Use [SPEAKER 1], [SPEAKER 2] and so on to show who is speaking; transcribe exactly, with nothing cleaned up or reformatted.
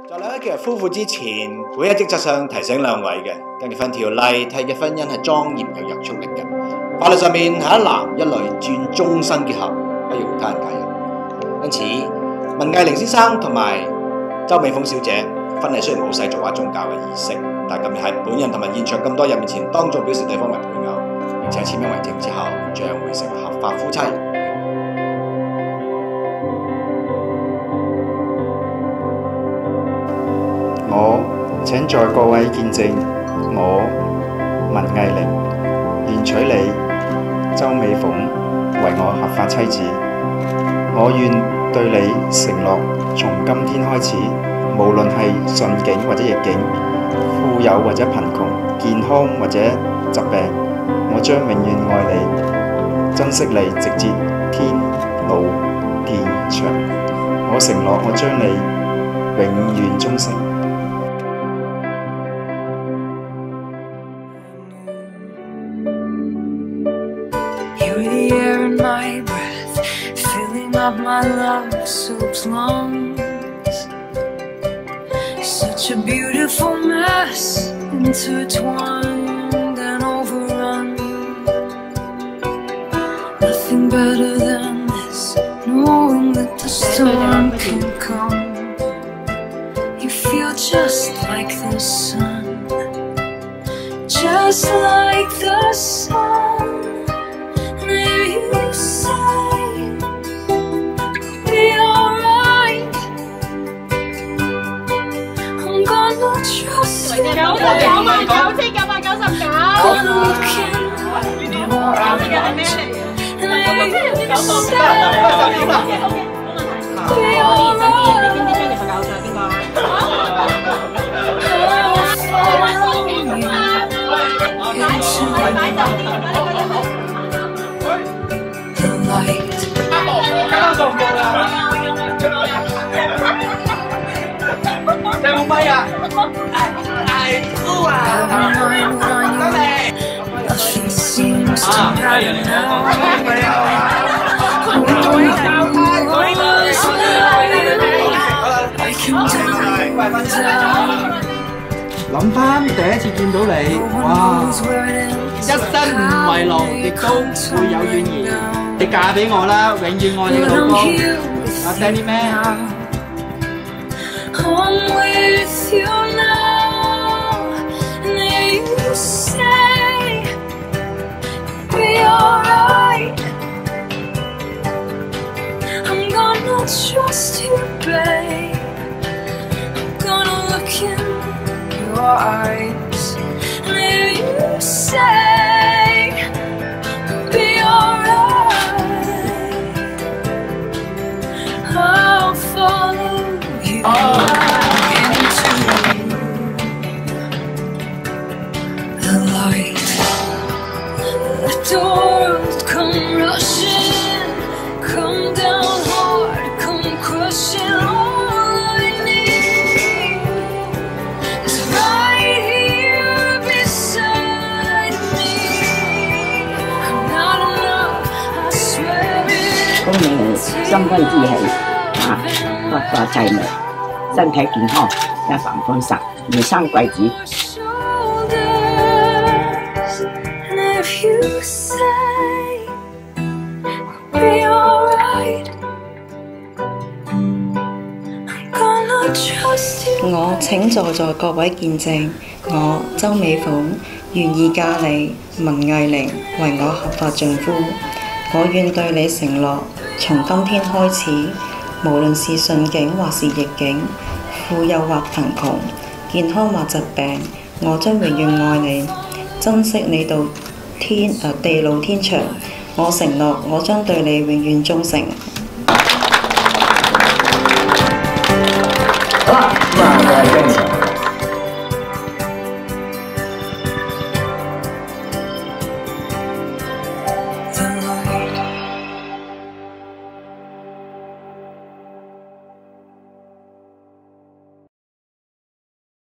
[SPEAKER 1] 在兩位結為夫婦之前，會一直則上提醒兩位嘅，跟結婚條例締結婚姻係莊嚴有約束力嘅。法律上面係一男一女轉終身結合，不容他人介入。因此，文藝玲先生同埋周美鳳小姐婚禮雖然冇使做下宗教嘅儀式，但今日喺本人同埋現場咁多人面前當眾表示對方為配偶，並且簽名為證之後，將會成為合法夫妻。
[SPEAKER 2] 我請在各位見證，我文藝玲現娶你周美鳳為我合法妻子。我願對你承諾，從今天開始，無論係順境或者逆境，富有或者貧窮，健康或者疾病，我將永遠愛你，珍惜你，直至天老天長。我承諾，我將你永遠忠誠。
[SPEAKER 3] My breath, filling up my love-soaked lungs. Such a beautiful mess, intertwined and overrun. Nothing better than this, knowing that the storm can come. You feel just like the sun, just like the sun.
[SPEAKER 4] 九十九萬九千九百九十九。呢啲我搞嘅係咩嚟嘅？我覺得有啲九十九。O K， 冇問題。可以，首先你知唔知將你瞓覺咗邊個啊？擺酒店啦，呢個人好。交數目啦。有冇咪啊？
[SPEAKER 3] Nothing seems to matter now.
[SPEAKER 5] 諗翻第一次見到你，哇！一生唔遺浪，亦都唔會有怨言。你嫁俾我啦，永遠愛你老公，阿 Danny Man。
[SPEAKER 3] I'm with you now, and then you say be alright. I'm gonna trust you, babe. I'm gonna look in your eyes, and then you say be alright. I'll follow you. Oh. The world come rushing, come down hard, come crushing. All I need is right here beside me. I'm not enough, I swear it.
[SPEAKER 6] 恭喜你新婚之喜啊，發發齊眉，身體健康，一帆風順，如生貴子。
[SPEAKER 3] You say we'll be alright. I'm gonna trust you.
[SPEAKER 7] 我請在座各位見證，我周美鳳願意嫁你文藝玲為我合法丈夫。我願對你承諾，從今天開始，無論是順境或是逆境，富有或貧窮，健康或疾病，我將永遠愛你，珍惜你到天誒地老天長，我承諾我將對你永遠忠誠。
[SPEAKER 6] 好啦，咁啊，